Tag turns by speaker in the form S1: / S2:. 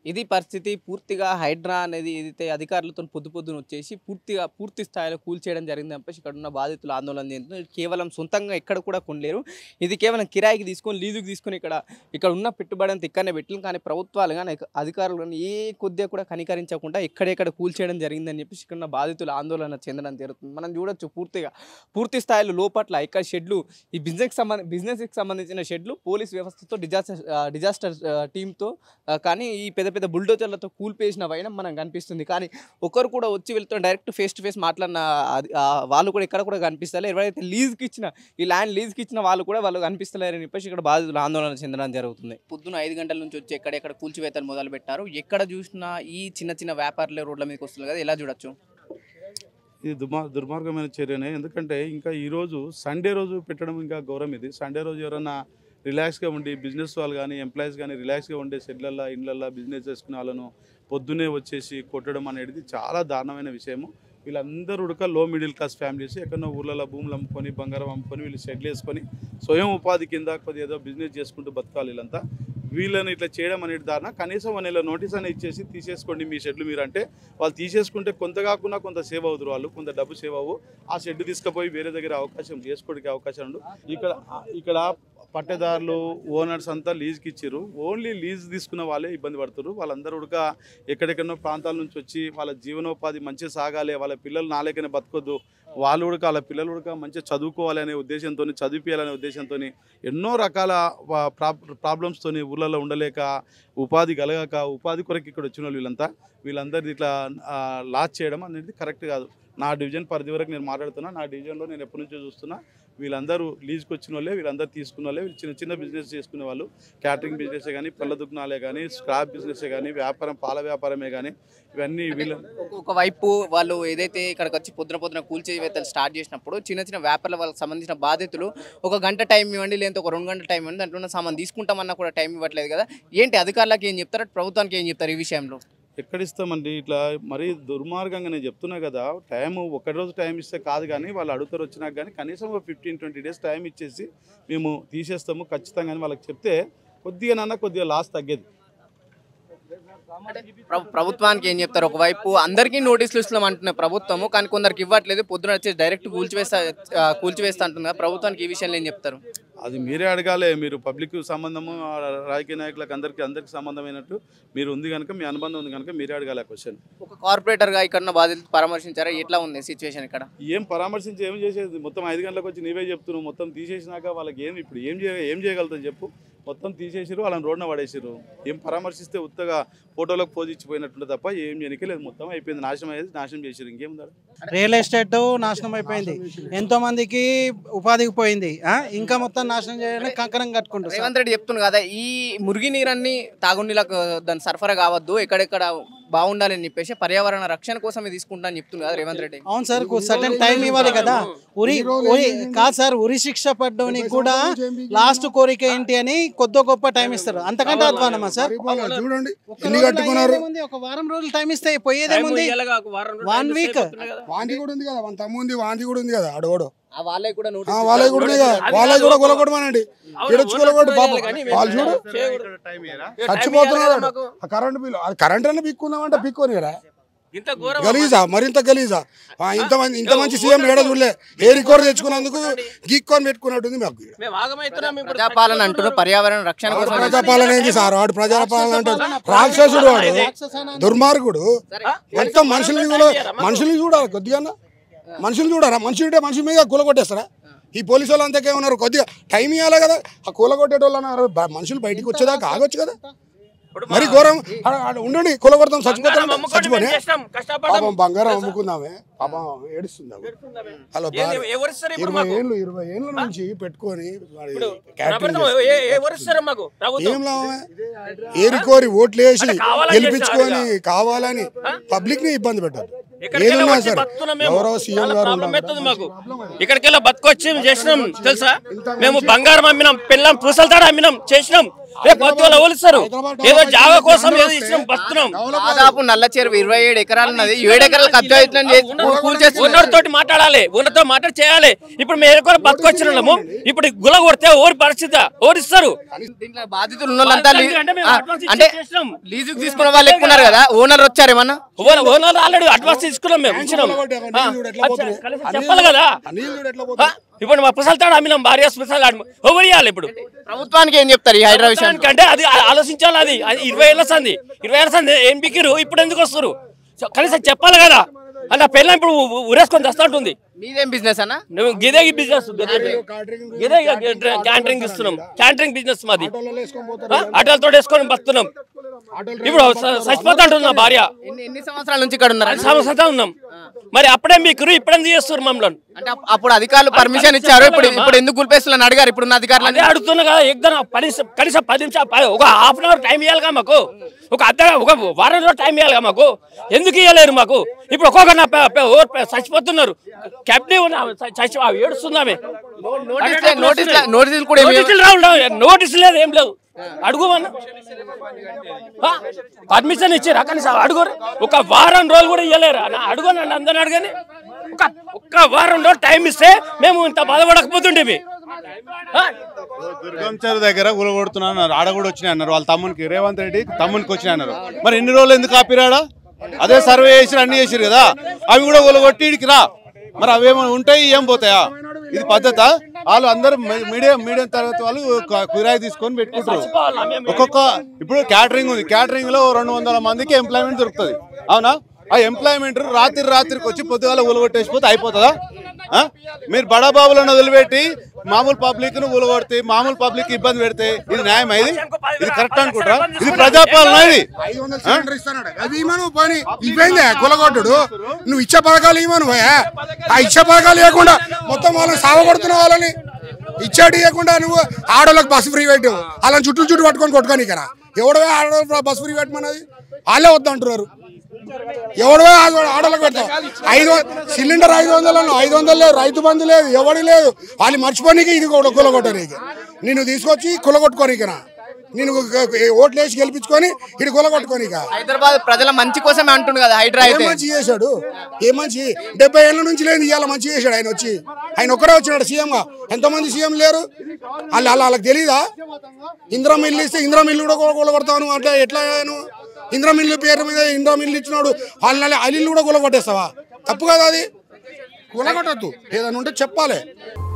S1: ఇది పరిస్థితి. పూర్తిగా హైడ్రా అనేది ఏదైతే అధికారులతో పొద్దున వచ్చేసి పూర్తి స్థాయిలో కూల్చేయడం జరిగిందని చెప్పేసి ఇక్కడ ఉన్న బాధితులు ఆందోళన చెందుతున్నారు. కేవలం సొంతంగా ఎక్కడ కూడా కొనలేరు. ఇది కేవలం కిరాయికి తీసుకొని లీజుకి తీసుకొని ఇక్కడ ఉన్న పెట్టుబడి అంతా ఇక్కడనే పెట్టింది. కానీ ప్రభుత్వాలు కానీ అధికారులు కానీ ఏ కొద్దిగా కూడా కనికరించకుండా ఎక్కడెక్కడ కూల్చేయడం జరిగిందని చెప్పేసి ఇక్కడ ఉన్న బాధితులు ఆందోళన చెందడం జరుగుతుంది. మనం చూడొచ్చు పూర్తి స్థాయిలో లోపట్ల ఇక్కడ షెడ్లు ఈ బిజినెస్కి సంబంధించిన షెడ్లు పోలీస్ వ్యవస్థతో డిజాస్టర్ టీంతో కానీ ఈ పెద్ద బుల్డోజర్లతో కూల్పేసిన వైనం మనకు కనిపిస్తుంది. కానీ ఒకరు కూడా వచ్చి వెళ్తున్న డైరెక్ట్ ఫేస్ టు ఫేస్ మాట్లాడిన వాళ్ళు కూడా ఎక్కడ కూడా కనిపిస్తలేరు. ఎవరైతే ఈ ల్యాండ్ లీజ్కి ఇచ్చిన వాళ్ళు కనిపిస్తలేరని చెప్పేసి ఇక్కడ బాధితులు ఆందోళన చెందడం జరుగుతుంది. పొద్దున 5 గంటల నుంచి వచ్చి ఎక్కడెక్కడ కూల్చివేతలు మొదలు పెట్టారు. ఎక్కడ చూసినా ఈ చిన్న వ్యాపారులే రోడ్ల మీదకి వస్తున్నారు కదా, ఎలా చూడొచ్చు?
S2: ఇది దుర్మార్గమైన చర్యనే. ఎందుకంటే ఇంకా ఈరోజు సండే రోజు పెట్టడం ఇంకా గౌరవం. ఇది సండే రోజు ఎవరైనా రిలాక్స్గా ఉండి బిజినెస్ వాళ్ళు కానీ ఎంప్లాయీస్ కానీ రిలాక్స్గా ఉండే షెడ్లల్లో ఇండ్లల్లో బిజినెస్ చేసుకునే వాళ్ళను పొద్దున్నే వచ్చేసి కొట్టడం అనేది చాలా దారుణమైన విషయము. వీళ్ళందరూ ఉడక లో మిడిల్ క్లాస్ ఫ్యామిలీస్ ఎక్కడో ఊర్లలో భూములు అమ్ముకొని బంగారం అమ్ముకొని వీళ్ళు షెడ్లు వేసుకొని స్వయం ఉపాధి కింద కొద్దిగా ఏదో బిజినెస్ చేసుకుంటూ బతకాలి. వీళ్ళంతా వీళ్ళని ఇట్లా చేయడం అనేది దారుణ. కనీసం 1 నెల నోటీస్ అనేది ఇచ్చేసి తీసేసుకోండి మీ షెడ్లు మీరు అంటే వాళ్ళు తీసేసుకుంటే కొంత కాకుండా కొంత సేవ్ అవుతారు, వాళ్ళు కొంత డబ్బు సేవ్ అవ్వు. ఆ షెడ్ తీసుకుపోయి వేరే దగ్గర అవకాశం చేసుకోవడానికి అవకాశం ఉండు. ఇక్కడ పట్టేదారులు ఓనర్స్ అంతా లీజ్కి ఇచ్చారు. ఓన్లీ లీజ్ తీసుకున్న వాళ్ళే ఇబ్బంది పడుతున్నారు. వాళ్ళందరూ ఉడక ఎక్కడెక్కడో ప్రాంతాల నుంచి వచ్చి వాళ్ళ జీవనోపాధి మంచిగా సాగాలి, వాళ్ళ పిల్లలు నాలేకనే బతకొద్దు, వాళ్ళు ఉడక వాళ్ళ పిల్లలు ఉడక మంచిగా చదువుకోవాలి అనే ఉద్దేశంతో చదివించాలనే ఉద్దేశంతో ఎన్నో రకాల ప్రాబ్లమ్స్తో ఊళ్ళలో ఉండలేక ఉపాధి కలగక ఉపాధి కొరకు ఇక్కడ వచ్చిన వీళ్ళందరిది ఇట్లా లాస్ చేయడం అనేది కరెక్ట్ కాదు. నా డివిజన్ పరిధి వరకు నేను మాట్లాడుతున్నా. నా డివిజన్లో నేను ఎప్పటి నుంచో చూస్తున్నా వీళ్ళందరూ లీజ్కి వచ్చిన వాళ్ళే, వీళ్ళందరూ తీసుకున్న వాళ్ళే. వీళ్ళు చిన్న బిజినెస్ చేసుకునే వాళ్ళు, క్యాటరింగ్ బిజినెసే కానీ, పళ్ళ దుకాణాలే కానీ, స్క్రాప్ బిజినెసే కానీ, పాల వ్యాపారమే కానీ, ఇవన్నీ వీళ్ళు
S1: ఒకవైపు వాళ్ళు ఏదైతే ఇక్కడికి వచ్చి పొద్దున కూల్చివేతలు స్టార్ట్ చేసినప్పుడు చిన్న వ్యాపారాల వాళ్ళకి సంబంధించిన బాధితులు 1 గంట టైం ఇవ్వండి, లేదంటే ఒక 2 గంటల టైం ఇవ్వండి, దాంట్లో ఉన్న సామాన్ తీసుకుంటామన్నా కూడా టైం ఇవ్వట్లేదు కదా. ఏంటి అధికారులకు ఏం చెప్తారు, ప్రభుత్వానికి ఏం చెప్తారు ఈ విషయంలో?
S2: ఎక్కడిస్తామండి ఇట్లా మరీ దుర్మార్గంగా. నేను చెప్తున్నా కదా, ఒకరోజు టైం ఇస్తే కాదు కానీ వాళ్ళు అడుగుతారు వచ్చినాక కానీ కనీసం 15-20 డేస్ టైం ఇచ్చేసి మేము తీసేస్తాము ఖచ్చితంగా అని వాళ్ళకి చెప్తే కొద్దిగా లాస్ తగ్గేది.
S1: ప్రభుత్వానికి ఏం చెప్తారు? ఒకవైపు అందరికీ నోటీసులు ఇస్తున్నాం అంటున్న ప్రభుత్వము, కానీ కొందరికి ఇవ్వట్లేదు. పొద్దున వచ్చి డైరెక్ట్ కూల్చివేస్తా అంటున్నారు. ప్రభుత్వానికి ఈ విషయంలో ఏం చెప్తారు?
S2: అది మీరే అడగాలి. మీరు పబ్లిక్ సంబంధము రాజకీయ నాయకులకు అందరికి సంబంధమైనట్టు మీరు ఉంది కనుక, మీ అనుబంధం ఉంది కనుక మీరే అడగాలి ఆ క్వశ్చన్.
S1: ఒక కార్పొరేటర్గా ఇక్కడ బాధితులు పరామర్శించారా? ఎట్లా ఉంది సిచ్యువేషన్ ఇక్కడ?
S2: ఏం పరామర్శించి ఏం చేసేది? మొత్తం 5 గంటలకు వచ్చి నీవే చెప్తున్నావు. మొత్తం తీసేసినాక వాళ్ళకి ఇప్పుడు ఏం చేయగలుగుతాం చెప్పు? మొత్తం తీసేసారు, వాళ్ళని రోడ్న పడేసారు. ఏం పరామర్శిస్తే ఉత్తగా ఫోటోలకు పోజ్ ఇచ్చిపోయినట్టు తప్ప ఏం చేయలేదు. మొత్తం అయిపోయింది, నాశనం చేసారు. ఇంకేముందా?
S3: రియల్ ఎస్టేట్ నాశనం అయిపోయింది, ఎంతో మందికి ఉపాధికి పోయింది, ఇంకా మొత్తం నాశనం చేయడానికి కంకణం కట్టుకుంటారు.
S1: రేవంత్ రెడ్డి చెప్తున్నారు కదా, ఈ మురిగి నీరన్ని తాగునీళ్ళకు దాని సరఫరా కావద్దు, ఎక్కడెక్కడ బాగుండాలని చెప్పేసి పర్యావరణ రక్షణ కోసం తీసుకుంటా అని చెప్తున్నారు కదా రేవంత్ రెడ్డి.
S3: అవును సార్, సర్టెన్ టైం ఇవ్వాలి కదా. కాదు సార్, ఉరి శిక్ష పడ్డానికి కూడా లాస్ట్ కోరిక ఏంటి అని కొద్ది గొప్ప టైం ఇస్తారు. అంతకంటే అధ్వానమా సార్?
S4: చూడండి ఎన్ని కట్టుకున్నారు.
S3: ఒక వారం రోజులు టైం ఇస్తే పోయేదేముంది? 1 వీక్
S4: వాంటి కూడా ఉంది కదా, మన తమ్ముంది వాంటి కూడా ఉంది కదా, అడగడు
S1: వాళ్ళకి కూడా
S4: కొలగొట్టమనండి. వాళ్ళు చూడు చచ్చిపోతున్నారు. కరెంట్ బిల్లు కరెంట్ అన్న పిక్కుందామంటే పిక్కోని కదా, గలీజా మరింత గలీజా. ఇంత మంచి సీఎం ఏడా చూడలే. ఏ రికార్డు తెచ్చుకున్నందుకు గీక్కొని పెట్టుకున్నట్టుంది మాకు.
S1: ప్రజాపాలన అంటున్నారు, పర్యావరణ రక్షణ కోసం.
S4: ప్రజాపాలన ఏంటి సార్? వాడు ప్రజాపాలన అంటాడు, రాక్షసుడు వాడు, దుర్మార్గుడు. మొత్తం మనుషుల్ని చూడాలి కొద్దిగా. మనుషులు చూడారా? మనుషులు ఉంటే మనుషుల మీద కూలగొట్టేస్తారా? ఈ పోలీసు వాళ్ళు అంతకే ఉన్నారు. కొద్దిగా టైం ఇవ్వాలి కదా. ఆ కూలగొట్టేటోళ్ళు మనుషులు బయటికి వచ్చేదాకా ఆగొచ్చు కదా. మరి ఘోరం ఉండండి, కూలగొడతాం, చచ్చిపోయి పాపం బంగారం అమ్ముకుందామే, పాపం ఏడుస్తుంది. అలా 20 ఏళ్ళ నుంచి పెట్టుకొని ఏం లాభమే? ఏరికోరి ఓట్లు వేసి గెలిపించుకొని కావాలని పబ్లిక్ ని ఇబ్బంది పెట్టారు. ఏదన్నా సరే గౌరవ సీఎం గారు
S5: ఇక్కడికి బతుకొచ్చి చేసినాం తెలుసా? మేము బంగారం అమ్మినాం, పిల్లం పూసల తాడు అమ్మినాం, చేసినాం. రేపు కొత్త వాళ్ళు ఓలిస్తారు. ఏదో జాగా కోసం ఏదో ఇచ్చినాం బతున్నాం.
S1: దాదాపు నల్ల చెరువు 27 ఎకరాలు ఉన్నది, 7 ఎకరాలు
S5: ఓనర్తోటి మాట్లాడాలి, ఓనర్తో మాట్లాడి చేయాలి. ఇప్పుడు మేము కూడా బతుకొచ్చినాము, ఇప్పుడు గుల కొడితే ఓరి పరిస్థితి ఓడిస్తారు.
S1: బాధితులు ఉన్నోళ్ళంతా అంటే లీజుకు తీసుకున్న వాళ్ళు ఎక్కువ ఉన్నారు కదా, ఓనర్ వచ్చారేమన్నా?
S5: ఓనర్ ఆల్రెడీ అడ్వాన్స్ తీసుకున్నాం, మేము ఇచ్చినాం. చెప్పాలి కదా. ఇప్పుడు మా పుసలు అమ్మినాం, భార్య పుసలు ఎవరు ఇవ్వాలి? ఇప్పుడు
S1: ప్రభుత్వానికి ఏం చెప్తారు ఈ హైడ్రా విషయానికి?
S5: అంటే అది ఆలోచించాలి. అది 20 ఏళ్ళ సంది ఏం బిక్కిరు, ఇప్పుడు ఎందుకు వస్తారు? కనీసం చెప్పాలి కదా. అంటే పెళ్ళ ఇప్పుడు ఉరేసుకొని తెస్తా ఉంటుంది.
S1: మీదేం బిజినెస్ అన్న?
S5: గిదే బిజినెస్, గిదే క్యాంటరింగ్ ఇస్తున్నాం. క్యాంటరింగ్ బిజినెస్ మాది. ఆటోలతో వేసుకొని బతున్నాం. ఇప్పుడు చచ్చిపోతా ఉంటుంది నా భార్య.
S1: ఎన్ని సంవత్సరాల నుంచి ఇక్కడ ఉన్నారు?
S5: 5 సంవత్సరాలు ఉన్నాం. మరి అప్పుడే మీకు ఇప్పుడే చేస్తారు మమ్మల్ని.
S1: అంటే అప్పుడు అధికారులు పర్మిషన్ ఇచ్చారు, ఇప్పుడు ఎందుకు గుల్పేస్తున్నా అడిగారు ఇప్పుడు అధికారులు?
S5: అదే అడుగుతున్నా కదా. కనీసం 10 నిమిషాలు, ఒక హాఫ్ అన్ అవర్ టైం ఇవ్వాలిగా మాకు, ఒక వారం రోజులు టైం ఇవ్వాలిగా మాకు. ఎందుకు ఇవ్వలేరు మాకు? ఇప్పుడు ఒక్కొక్క చచ్చిపోతున్నారు. కెప్టెన్ ఏడుస్తున్నామే. నోటీసులు లేదు, ఏం లేదు. అడుగుమన్నా పర్మిషన్ ఇచ్చారా? కనీసం అడుగురు. ఒక వారం రోజులు కూడా ఇవ్వలేరా? అడుగునండి, అందరిని అడగని. ఒక్క వారం రోజులు టైం ఇస్తే మేము ఇంత బాధపడకపోతుండేవి.
S6: దుర్గం చెరువు దగ్గర గులగొడుతున్నారు, ఆడ కూడా వచ్చినాయి అన్నారు. వాళ్ళ తమ్మునికి, రేవంత్ రెడ్డి తమ్మునికి వచ్చినాయి అన్నారు. మరి ఎన్ని రోజులు ఎందుకు ఆపిరాడా? అదే సర్వే చేసిరు, అన్ని చేసిరు కదా. అవి కూడా గులగొట్టి ఇడికి రా. మరి అవేమో ఉంటాయి, ఏం పోతాయా? ఇది పద్ధత? వాళ్ళు అందరూ మీడియం తరగతి వాళ్ళు కిరాయి తీసుకొని పెట్టుకుంటారు. ఇప్పుడు క్యాటరింగ్ ఉంది, క్యాటరింగ్ లో 200 మందికి ఎంప్లాయ్మెంట్ దొరుకుతుంది. అవునా? ఆ ఎంప్లాయ్మెంట్ రాత్రికి వచ్చి పొద్దుగాల ఊలగొట్టేసిపోతే అయిపోతుందా? మీరు బడాబాబులను వదిలిపెట్టి మామూలు పబ్లిక్ ను ఊలగొడితే, మామూలు పబ్లిక్ ఇబ్బంది పెడితే ఇది న్యాయం? ఇది కరెక్ట్ అనుకుంటారా? ఇది ప్రజాపాలన? ఇది
S4: ఇవేందే కులగొట్టుడు? నువ్వు ఇచ్చే పథకాలు ఇవ్వను, ఆ ఇచ్చే పథకాలు ఇవ్వకుండా మొత్తం వాళ్ళని సావగొడుతున్న వాళ్ళని ఇచ్చాడు ఇవ్వకుండా నువ్వు ఆడోళ్ళకి బస్సు ఫ్రీ పెట్టావు. అలా చుట్టూ పట్టుకొని కొట్టుకొని ఇక్కడ ఎవడో ఆడవాళ్ళు బస్సు ఫ్రీ పెట్టమన్నది? వాళ్ళే వద్దంటున్నారు. ఎవడో ఆడోళ్ళకి పెడతావు. సిలిండర్ 500 లేదు, రైతు బంధు లేదు, ఎవడి లేదు. వాళ్ళు మర్చిపోనీకి ఇది కూడా కులగొట్టనీకి, నిన్ను తీసుకొచ్చి కులగొట్టుకోనికనా, నేను ఓట్లు వేసి గెలిపించుకొని ఇటు కులగొట్టుకోనిక.
S1: హైదరాబాద్ ప్రజల మంచి కోసమే అంటుండు కదా హైడ్రా.
S4: ఏం మంచి చేశాడు? ఏ మంచి? 70 ఏళ్ళ నుంచి లేదు, ఇవాళ మంచి చేశాడు. ఆయన ఒక్కడే వచ్చినాడు సీఎంగా. ఎంతమంది సీఎం లేరు? వాళ్ళకి తెలీదా? ఇందిరా మిల్లు ఇస్తే ఇందిరా మిల్లు కూడా కూలగొడతాను అంటే ఎట్లా? ఇందిరా మిల్లు పేరు మీద ఇందిరా మిల్లు ఇచ్చినాడు, వాళ్ళ అల్లు కూడా కూలగొట్టేస్తావా? తప్పు కదా అది. కూలగొట్టద్దు, ఏదైనా ఉంటే చెప్పాలి.